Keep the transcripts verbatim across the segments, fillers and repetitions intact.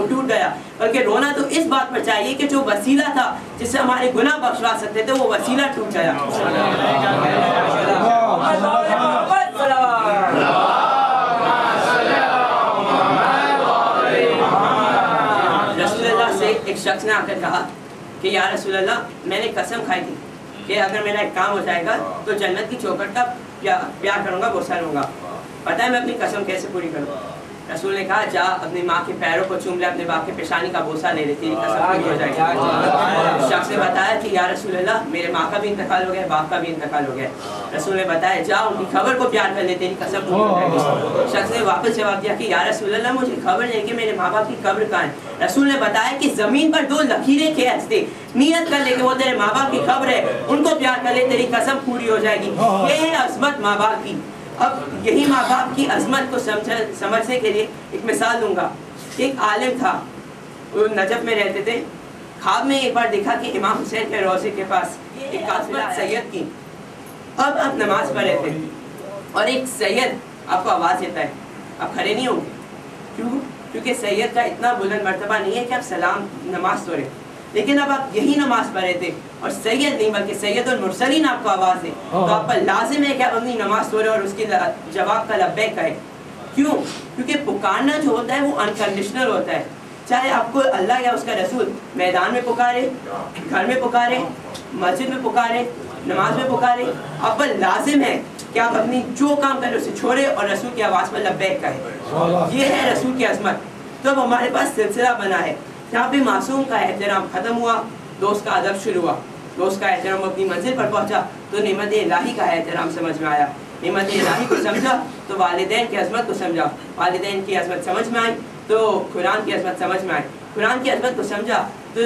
وہ ٹوٹ گیا، بلکہ رونا تو اس بات پر چاہیے کہ جو وسیلہ تھا جس سے ہمارے گناہ بخشوا سکتے تھے وہ وسیلہ ٹوٹ گیا۔ رسول اللہ سے ایک شخص نے آ کر کہا کہ یا رسول اللہ میں نے قسم کھائی تھی کہ اگر میرا ایک کام ہو جائے گا تو جنت کی چوکھٹ کا پیار کروں گا، بوسہ لوں گا، پتہ ہے میں اپنی قسم کیسے پوری کروں؟ رسول نے کہا جا اپنی ماں کے پیروں کو چوم لے، اپنے باپ کے پیشانی کا بوسہ لے لے، تیری قسم پوری ہو جائے گی۔ شخص نے بتایا کہ یا رسول اللہ میرے ماں کا بھی انتقال ہو گیا، باپ کا بھی انتقال ہو گیا۔ رسول نے بتایا جا ان کی خبر کو پیار کر لے، تیری قسم پوری ہو جائے گی۔ شخص نے واپس جواب دیا کہ یا رسول اللہ مجھے خبر نہیں کہ میرے ماں باپ کی قبر کہاں ہے۔ رسول نے بتایا کہ زمین پر دو لکیریں کھینچ دے، نیت کر لے کہ وہ تیرے ماں باپ کی قبر ہے، ان کو پیار کر لے، تیری قسم پوری ہو جائے گی۔ یہ ہے عظمت ماں باپ کی۔ اب یہی ماں باپ کی عظمت کو سمجھنے کے لیے ایک مثال دوں گا۔ ایک عالم تھا، وہ نجف میں رہتے تھے، خواب میں ایک بار دیکھا کہ امام حسین کے روضے کے پاس ایک قافلہ سید کی، اب آپ نماز پڑھ رہے تھے اور ایک سید آپ کو آواز دیتا ہے، آپ کھڑے نہیں ہوں گے، کیوں؟ کیونکہ سید کا اتنا بلند مرتبہ نہیں ہے کہ آپ سلام نماز توڑیں، لیکن اب آپ یہی نماز پڑھ رہے تھے اور سید نہیں بلکہ سید المرسلین آپ کو آواز دے تو آپ پر لازم ہے کہ آپ اپنی نماز توڑیں اور اس کے جواب کا لبیک کہیں۔ کیوں؟ کیونکہ پکارنا جو ہوتا ہے وہ انکنڈیشنل ہوتا ہے، چاہے آپ کو اللہ یا اس کا رسول میدان میں پکارے، گھر میں پکارے، مسجد میں پکارے، نماز میں پکارے، آپ پر لازم ہے کہ آپ اپنی جو کام کریں اسے چھوڑے اور رسول کی آواز پر لبیک کہیں۔ یہ ہے رسول کی عظمت۔ تو اب ہمارے پاس سلسلہ بنا ہے جہاں پہ معصوم کا احترام ختم ہوا، دوست کا ادب شروع ہوا، دوست کا احترام اپنی منزل پر پہنچا تو نعمت الہی کا احترام سمجھ میں آیا، نعمت الہی کو سمجھا تو والدین کی عظمت کو سمجھا، والدین کی عظمت سمجھ میں آئی تو قرآن کی عظمت سمجھ میں آئی، قرآن کی عظمت کو سمجھا تو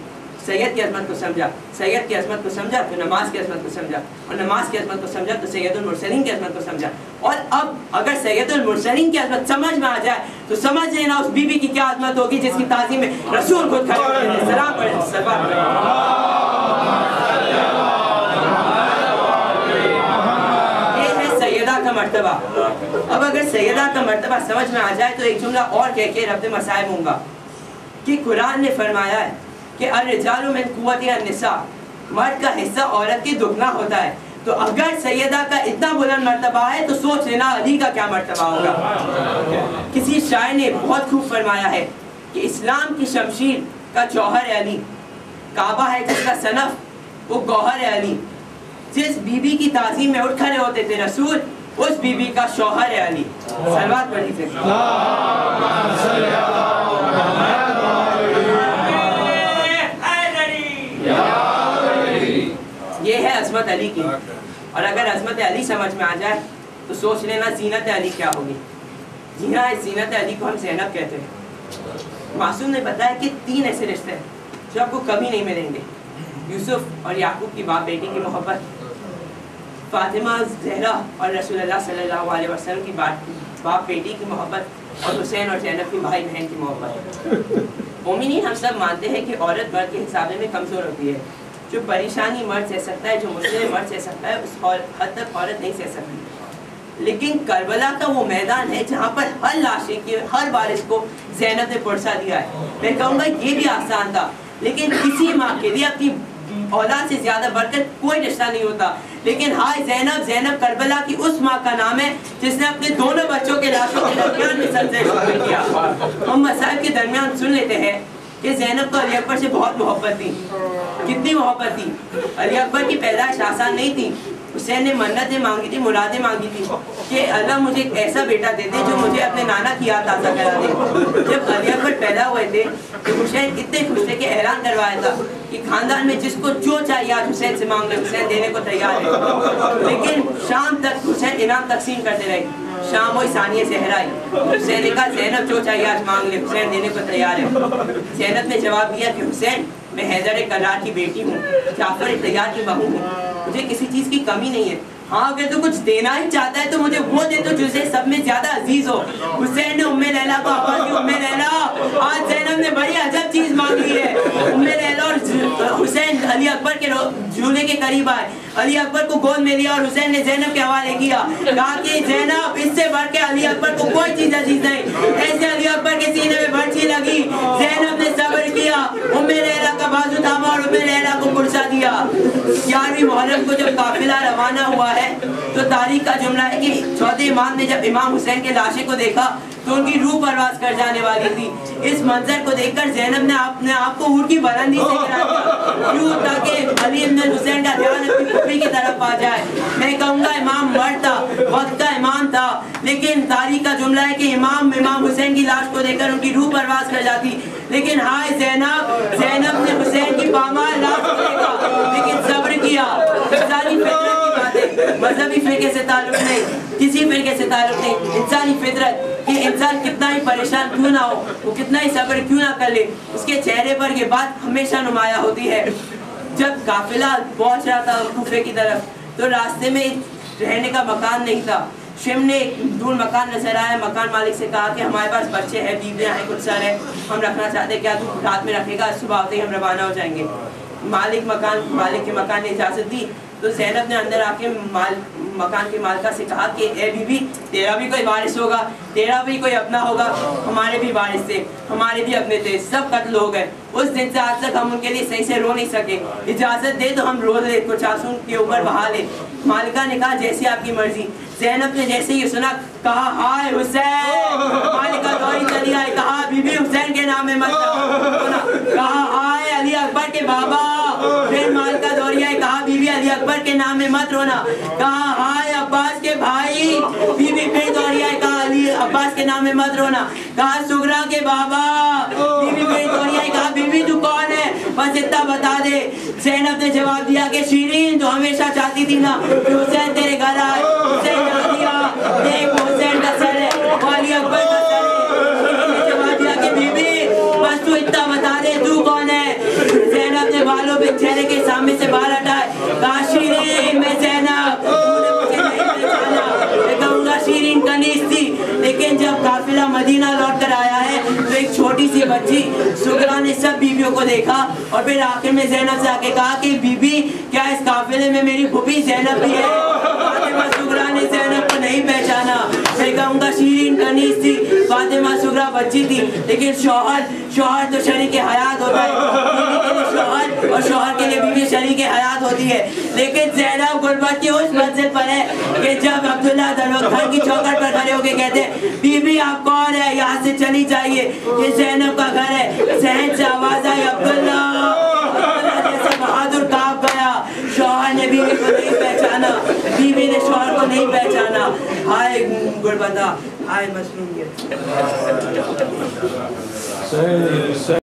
سید کی عظمت کو سمجھا، سید کی عظمت کو سمجھا تو نماز کی عظمت کو سمجھا، اور نماز کی عظمت کو سمجھا تو سید المرسلین کی عظمت کو سمجھا۔ اور اب اگر سید المرسلین کی عظمت سمجھ میں آ جائے تو سمجھ لینا اس بی بی کی کیا عظمت ہوگی جس کی تعظیم میں رسول خود کھڑے ہوئے ہیں۔ سلام پڑھیں، صلوات پڑھیں۔ یہ ہے سیدہ کا مرتبہ۔ اب اگر سیدہ کا مرتبہ سمجھ میں آ جائے تو ایک جملہ اور کہہ کے ربط مسائب ہوں گا کہ قرآن نے فرمایا ہے کہ الرجال من قوت النساء، مرد کا حصہ عورت کی دگنا ہوتا ہے، تو اگر سیدہ کا اتنا بلند مرتبہ ہے تو سوچ لینا علی کا کیا مرتبہ ہوگا۔ کسی شاعر نے بہت خوب فرمایا ہے کہ اسلام کی شمشیر کا جوہر ہے علی، کعبہ ہے جس کا صنف وہ گوہر ہے علی، جس بی بی کی تعظیم میں اٹھ کھڑے ہوتے تھے رسول اس بی بی کا شوہر ہے علی۔ صلوات پڑھ لیجیے۔ یہ ہے عظمت علی کی، اور اگر عظمت علی سمجھ میں آ جائے تو سوچ لینا زینت علی کیا ہوگی۔ جی ہاں، اس زینت علی کو ہم زینب کہتے ہیں۔ معصوم نے بتایا کہ تین ایسے رشتے ہیں جو آپ کو کبھی نہیں ملیں گے، یوسف اور یعقوب کی باپ بیٹی کی محبت، فاطمہ زہرا اور رسول اللہ صلی اللہ علیہ وسلم کی باپ بیٹی کی محبت، اور حسین اور زینب کی بھائی بہن کی محبت۔ مومنین ہم سب مانتے ہیں کہ عورت مرد کے حساب میں کمزور ہوتی ہے، جو پریشانی مرد سہ سکتا ہے، جو مشکل مرد سہ سکتا ہے، اس حد تک عورت نہیں سہ سکتی۔ لیکن کربلا کا وہ میدان ہے جہاں پر ہر لاشے کی ہر وارث کو زینب نے پرسا دیا ہے۔ میں کہوں گا یہ بھی آسان تھا، لیکن کسی ماں کے لیے اپنی اولاد سے زیادہ بڑھ کر کوئی رشتہ نہیں ہوتا، لیکن ہائے زینب، زینب کربلا کی اس ماں کا نام ہے جس نے اپنے دونوں بچوں کے لاشوں کے درمیان میں سجدہ شکر کیا۔ ہم مسائل کے درمیان سن لیتے ہیں کہ زینب کو علی اکبر سے بہت محبت تھی۔ کتنی محبت تھی؟ علی اکبر کی پیدائش آسان نہیں تھی، حسین نے منتیں مانگی تھی، مرادیں مانگی تھی کہ اللہ مجھے ایک ایسا بیٹا دے دے جو مجھے اپنے نانا کی یاد تازہ کرا دے۔ جب علی اکبر پیدا ہوئے تھے تو حسین اتنے خوش تھے کہ اعلان کروایا تھا کہ خاندان میں جس کو جو چاہیے آج حسین سے مانگ لے، حسین دینے کو تیار ہے۔ لیکن شام تک حسین انعام تقسیم کرتے رہے، شام ہوئی ثانیہ صحرائی، حسین نے کہا زینب جو چاہیے آج مانگ لے، حسین دینے کو تیار ہے۔ زینب نے جواب دیا کہ حسین میں حیدر کرار کی بیٹی ہوں، جعفر طیار کی بہو ہوں، مجھے کسی چیز کی کمی نہیں ہے، ہاں اگر تو کچھ دینا ہی چاہتا ہے تو مجھے وہ دے تو جسے سب میں زیادہ عزیز ہو۔ حسین نے ام لیلا کو آواز دی، ام لیلا آج زینب نے بڑی عجب چیز مانگی ہے۔ ام لیلا اور حسین علی اکبر کے جھولے کے قریب آئے، علی اکبر کو گود میں لیا اور حسین نے زینب کے حوالے کیا، کہا کہ زینب اس سے بڑھ کے علی اکبر کو کوئی چیز عزیز نہیں۔ ایسے علی اکبر کے سینے میں برچھی لگی، जब मैं लैला को कुर्सा दिया। ग्यारहवीं मुहर्रम को जब काफिला रवाना हुआ है तो तारीख का जुमला है कि चौथे इमाम ने जब इमाम हुसैन के लाशे को देखा तो उनकी रूह परवास कर जाने वाली थी। इस मंजर को देखकर ज़ैनब ने अपने आप को ऊँट की बुलंदी से गिरा दिया, यूँ ताकि अली इब्न हुसैन का ध्यान अपनी पुत्री की तरफ आ जाए। मैं कहूँगा इमाम मर्द था, वक्त का इमाम था, लेकिन तारीख का जुमला है कि इमाम इमाम हुसैन की लाश को देखकर उनकी रूह परवास कर जाती। लेकिन हाय ज़ैनब, ज़ैनब ने हुसैन की पामाल लाश को देखा लेकिन सब्र किया। इंसानी फितरत की बात है, मजहबी फिरके से ताल्लुक नहीं, किसी फिरके से ताल्लुक नहीं। इंसानी फितरत कि इंसान कितना ही परेशान क्यों ना हो, वो कितना ही सब्र क्यों ना कर ले, उसके चेहरे पर ये बात हमेशा नुमाया होती है। जब काफिला पहुंच रहा था कूफे की तरफ तो रास्ते में रहने का मकान नहीं था। शिम ने एक दूर मकान नजर आया, मकान मालिक से कहा कि हमारे पास बच्चे हैं, बीवियां हैं, कुछ सर है, हम रखना चाहते हैं, क्या तू रात में रखेगा, सुबह होते ही हम रवाना हो जाएंगे। मालिक मकान मालिक के मकान ने इजाज़त दी तो ज़ैनब ने अंदर आके माल मकान की मालिका से कहा कि ए बीबी, तेरा भी कोई वारिस होगा, तेरा भी कोई अपना होगा, हमारे भी वारिस थे, हमारे भी अपने थे, सब कत्ल हो गए। उस दिन से आज तक हम उनके लिए सही से रो नहीं सके, इजाज़त दे तो हम रो ले, कुछ आंसू के ऊपर बहा ले। मालिका ने कहा जैसी आपकी मर्जी। ज़ैनब ने जैसे ही सुना कहा हाय हुसैन। मालिका दौड़ी चली आई, कहा बीबी हुसैन के नाम में मत कहा हाय अली अकबर के बाबा। फिर मालिका दौड़ी आई, कहा बीबी अली अकबर के नाम में मत रोना। कहा हाय अब्बास के भाई। बीबी फिर दौड़ी आई, कहा अली अब्बास के नाम में मत रोना। कहा सुगरा के बाबा। बीबी फिर दौड़ी आई, कहा बीबी तू कौन है, बस इतना बता दे। ज़ैनब ने जवाब दिया कि शीरीन तो हमेशा चाहती थी ना कि हुसैन तेरे घर आए। हुसैन जा दिया, देख हुसैन का सर है, अली अकबर का सर है। जवाब दिया कि बीबी बस तू इतना बता दे तू कौन है। ज़ैनब ने बालों पे चेहरे के सामने से बाहर हटाए, कहा शीरीन मैं ज़ैनब, तूने मुझे नहीं पहचाना। मैं कहूँगा शीरीन कनीज़ थी, लेकिन जब काफिला मदीना लौट कर आया है तो एक छोटी सी बच्ची सुगरा ने सब बीवियों को देखा और फिर आखिर में ज़ैनब से आके कहा कि बीबी क्या इस काफिले में मेरी फूफी ज़ैनब भी है। फातिमा सुगरा ने ज़ैनब को नहीं पहचाना। मैं कहूँगा शीरीन कनीज़ थी, फातिमा सुगरा बच्ची थी, लेकिन शौहर शौहर तो शरीक हयात होता है, बीवी के लिए शौहर और शौहर के लिए बीवी शरीक हयात होती है। लेकिन ज़ैनब गुर्बत की उस मंजिल पर है कि जब अब्दुल्ला घर की चौखट पर खड़े होकर कहते हैं बीबी आप कौन है, यहाँ से चली जाइए, ये ज़ैनब का घर है। सहन से आवाज आई अब्दुल्ला। अब्दुल्ला जैसे बहादुर कांप गया। शौहर ने बीवी को नहीं पहचाना, बीवी ने शौहर को नहीं पहचाना। हाय गुर्बता, हाय मसरूमियत।